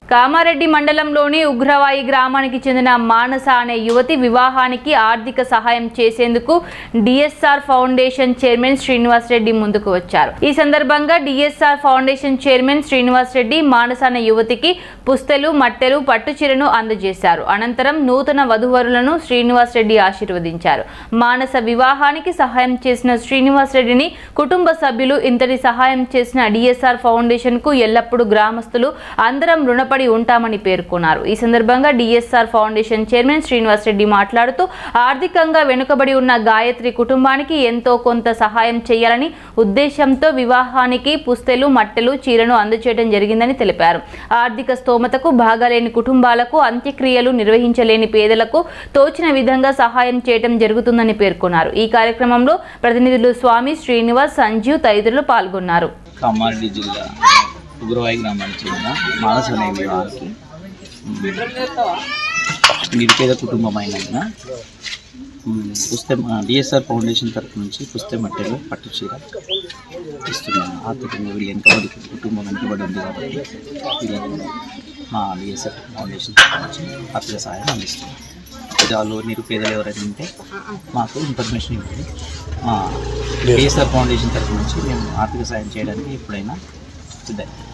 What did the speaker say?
కామారెడ్డి మండలంలోని ఉగ్రవాయి గ్రామానికి చెందిన మానస అనే యువతి వివాహానికి ఆర్థిక సహాయం చేసేందుకు DSR foundation chairman Srinivas Reddy ముందుకు వచ్చారు. ఈ సందర్భంగా DSR foundation chairman Srinivas Reddy Manasa అనే యువతికి పుస్తెలు, మట్టెలు, పట్టుచీరను అందజేశారు. అనంతరం నూతన వధూవరులను శ్రీనివాస్ రెడ్డి ఆశీర్వదించారు. మానస వివాహానికి సహాయం చేసిన శ్రీనివాస్ రెడ్డిని కుటుంబ సభ్యులు, ఇంతటి సహాయం చేసిన డిఎస్ఆర్ ఫౌండేషన్ కు ఎల్లప్పుడూ గ్రామస్తులు అందరం రుణపడి ఉంటామని పేర్కొన్నారు. ఈ సందర్భంగా DSR foundation chairman Srinivas Reddy మాట్లాడుతూ ఆర్థికంగా వెనుకబడి ఉన్న గాయత్రి కుటుంబానికి ఎంతో కొంత సహాయం చేయాలని ఉద్దేశంతో వివాహానికి పుస్తెలు, మట్టెలు, చీరను అందజేయడం జరిగిందని తెలిపారు. ఆర్థిక స్తోమతకు బాగాలేని కుటుంబాలకు, అంత్యక్రియలు నిర్వహించలేని పేదలకు తోచిన విధంగా సహాయం చేయడం జరుగుతుందని పేర్కొన్నారు. ఈ కార్యక్రమంలో ప్రతినిధులు స్వామి, శ్రీనివాస్, సంజీవ్ తదితరులు పాల్గొన్నారు. కామారెడ్డి జిల్లా ఉగ్రవాయి గ్రామానికి చెందిన మానస అనే వివాహానికి నిరుపేద కుటుంబం అయినందున డిఎస్ఆర్ ఫౌండేషన్ తరఫు నుంచి పుస్తె మట్టెలు, పట్టు చీర ఇస్తున్నాను. ఆర్థికంగా వీళ్ళు ఎంతమంది కుటుంబం వెనుకబడి ఉంది కాబట్టి వీళ్ళని మా డిఎస్ఆర్ ఫౌండేషన్ తరఫు నుంచి ఆర్థిక సహాయం అందిస్తున్నాం. వాళ్ళు నిరుపేదలు ఎవరైనా ఉంటే మాకు ఇన్ఫర్మేషన్ ఇవ్వండి. డిఎస్ఆర్ ఫౌండేషన్ తరఫు నుంచి మేము ఆర్థిక సహాయం చేయడానికి ఎప్పుడైనా సిద్ధంగా